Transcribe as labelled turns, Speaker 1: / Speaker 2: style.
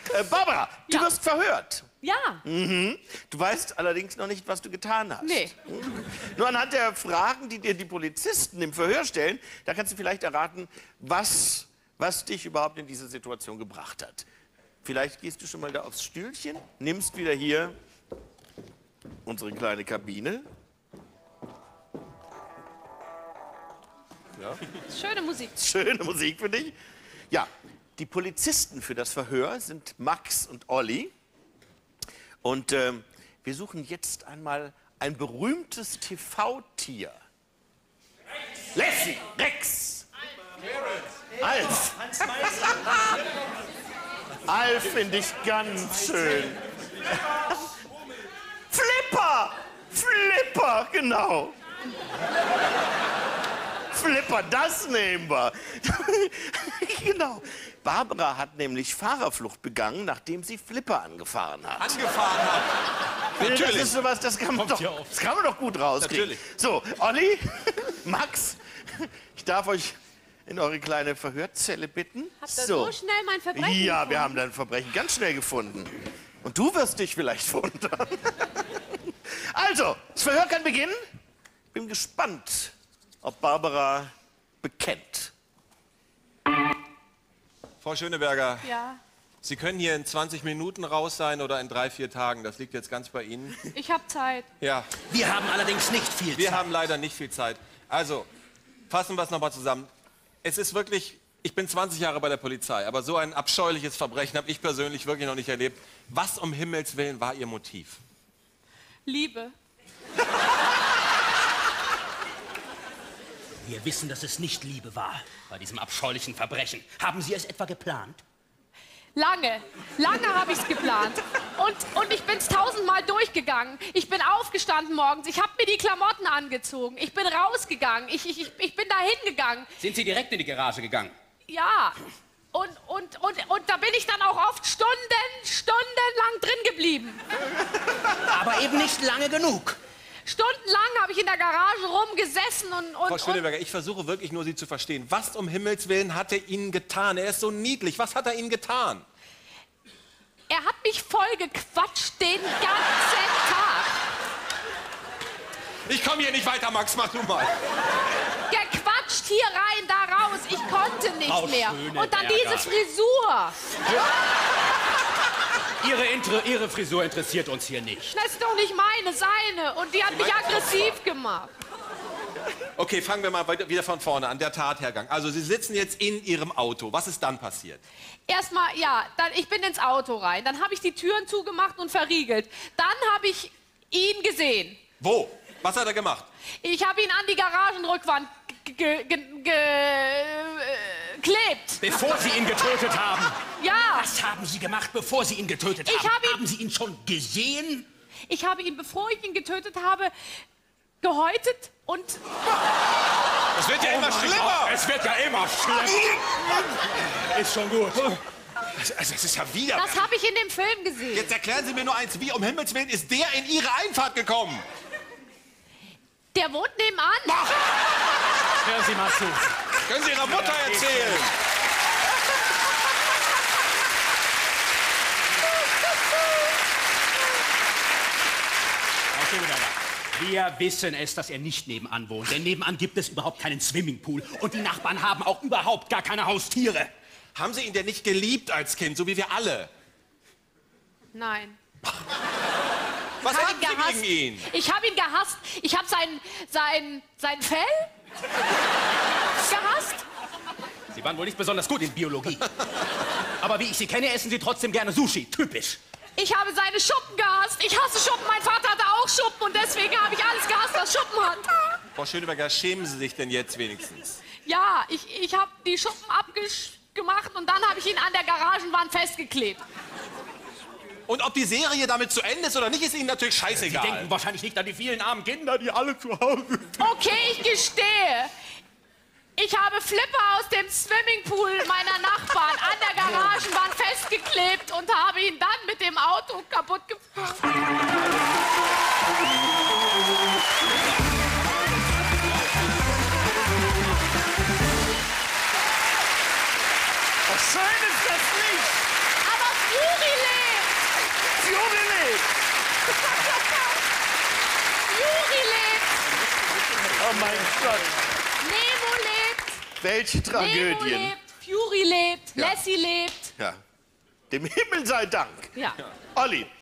Speaker 1: Barbara, du wirst verhört.
Speaker 2: Ja.
Speaker 1: Mhm. Du weißt allerdings noch nicht, was du getan hast.
Speaker 2: Nee.
Speaker 1: Nur anhand der Fragen, die dir die Polizisten im Verhör stellen, da kannst du vielleicht erraten, was dich überhaupt in diese Situation gebracht hat. Vielleicht gehst du schon mal da aufs Stühlchen, nimmst wieder hier unsere kleine Kabine. Ja.
Speaker 2: Schöne Musik.
Speaker 1: Schöne Musik für dich. Ja, die Polizisten für das Verhör sind Max und Olli. Und wir suchen jetzt einmal ein berühmtes TV-Tier. Lassie, Rex, Alf. Alf finde ich ganz schön. Flipper, Flipper, genau. Flipper, das nehmen wir. Genau. Barbara hat nämlich Fahrerflucht begangen, nachdem sie Flipper angefahren hat.
Speaker 3: Angefahren hat?
Speaker 1: Natürlich. Das ist sowas, das kann man doch gut rauskriegen.
Speaker 3: Natürlich.
Speaker 1: So, Olli, Max, ich darf euch in eure kleine Verhörzelle bitten.
Speaker 2: Habt ihr so schnell mein Verbrechen
Speaker 1: Ja,
Speaker 2: gefunden?
Speaker 1: wir haben dein Verbrechen ganz schnell gefunden. Und du wirst dich vielleicht wundern. Also, das Verhör kann beginnen. Bin gespannt, ob Barbara bekennt.
Speaker 3: Frau Schöneberger,
Speaker 2: Ja.
Speaker 3: Sie können hier in 20 Minuten raus sein oder in 3, 4 Tagen. Das liegt jetzt ganz bei Ihnen.
Speaker 2: Ich habe Zeit.
Speaker 3: Ja,
Speaker 4: Wir haben allerdings nicht viel Zeit.
Speaker 3: wir haben leider nicht viel Zeit. Also, fassen wir es nochmal zusammen. Es ist wirklich, ich bin 20 Jahre bei der Polizei, aber so ein abscheuliches Verbrechen habe ich persönlich wirklich noch nicht erlebt. Was um Himmels Willen war Ihr Motiv?
Speaker 2: Liebe.
Speaker 4: Wir wissen, dass es nicht Liebe war bei diesem abscheulichen Verbrechen. Haben Sie es etwa geplant?
Speaker 2: Lange habe ich's geplant. Und ich bin's 1000-mal durchgegangen. Ich bin aufgestanden morgens, ich habe mir die Klamotten angezogen, ich bin rausgegangen, ich bin da hingegangen.
Speaker 4: Sind Sie direkt in die Garage gegangen?
Speaker 2: Ja. Und da bin ich dann auch oft stundenlang drin geblieben.
Speaker 4: Aber eben nicht lange genug.
Speaker 2: Stundenlang habe ich in der Garage rumgesessen
Speaker 3: Frau Schöneberger, ich versuche wirklich nur, Sie zu verstehen. Was um Himmels Willen hat er Ihnen getan? Er ist so niedlich. Was hat er Ihnen getan?
Speaker 2: Er hat mich voll gequatscht den ganzen Tag.
Speaker 3: Ich komme hier nicht weiter, Max. Mach du mal.
Speaker 2: Gequatscht hier rein, da raus. Ich konnte nicht
Speaker 4: Frau
Speaker 2: mehr.
Speaker 4: Schöneberger.
Speaker 2: Und dann diese Frisur.
Speaker 4: Ihre Frisur interessiert uns hier nicht.
Speaker 2: Das ist doch nicht meine, seine. Und die hat mich aggressiv gemacht.
Speaker 3: Okay, fangen wir mal wieder von vorne an. Der Tathergang. Also, Sie sitzen jetzt in Ihrem Auto. Was ist dann passiert?
Speaker 2: Erstmal, ich bin ins Auto rein. Dann habe ich die Türen zugemacht und verriegelt. Dann habe ich ihn gesehen.
Speaker 3: Wo? Was hat er gemacht?
Speaker 2: Ich habe ihn an die Garagenrückwand geklebt.
Speaker 4: Bevor Sie ihn getötet haben.
Speaker 2: Ja.
Speaker 4: Was haben Sie gemacht, bevor Sie ihn getötet
Speaker 2: Ich
Speaker 4: haben?
Speaker 2: habe ihn-
Speaker 4: Haben Sie ihn schon gesehen?
Speaker 2: Ich habe ihn, bevor ich ihn getötet habe, gehäutet und...
Speaker 3: Es wird ja immer schlimmer.
Speaker 4: Es wird ja immer schlimmer. Ist schon gut.
Speaker 3: Also, es ist ja wieder...
Speaker 2: Das habe ich in dem Film gesehen.
Speaker 3: Jetzt erklären Sie mir nur eins. Wie um Himmels Willen ist der in Ihre Einfahrt gekommen?
Speaker 2: Der wohnt nebenan.
Speaker 4: Hören Sie mal zu.
Speaker 3: Können Sie Ihrer Mutter erzählen?
Speaker 4: Wir wissen es, dass er nicht nebenan wohnt. Denn nebenan gibt es überhaupt keinen Swimmingpool. Und die Nachbarn haben auch überhaupt gar keine Haustiere.
Speaker 3: Haben Sie ihn denn nicht geliebt als Kind, so wie wir alle?
Speaker 2: Nein.
Speaker 3: Was
Speaker 2: Ich hab
Speaker 3: hatten Sie gegen ihn?
Speaker 2: Ich habe ihn gehasst. Ich habe sein Fell gehasst.
Speaker 4: Sie waren wohl nicht besonders gut in Biologie. Aber wie ich Sie kenne, essen Sie trotzdem gerne Sushi. Typisch.
Speaker 2: Ich habe seine Schuppen gehasst. Ich hasse Schuppen. Mein Vater hatte auch Schuppen und deswegen habe ich alles gehasst, was Schuppen hat.
Speaker 3: Frau Schöneberger, schämen Sie sich denn jetzt wenigstens?
Speaker 2: Ja, ich habe die Schuppen abgemacht und dann habe ich ihn an der Garagenwand festgeklebt.
Speaker 3: Und ob die Serie damit zu Ende ist oder nicht, ist Ihnen natürlich
Speaker 4: Sie
Speaker 3: scheißegal.
Speaker 4: denken wahrscheinlich nicht an die vielen armen Kinder, die alle zu Hause sind.
Speaker 2: Okay, ich gestehe. Ich habe Flipper aus dem Swimmingpool meiner Nachbarn an der Garagenwand festgeklebt und habe ihn dann mit dem Auto kaputt gefahren.
Speaker 1: Was schön ist das nicht?
Speaker 2: Aber Fury
Speaker 1: Gott.
Speaker 2: Nemo lebt.
Speaker 1: Welche
Speaker 2: Nemo
Speaker 1: Tragödien.
Speaker 2: lebt. Fury lebt.
Speaker 1: Ja.
Speaker 2: Lassie lebt.
Speaker 1: Ja. Dem Himmel sei Dank.
Speaker 2: Ja.
Speaker 1: Olli,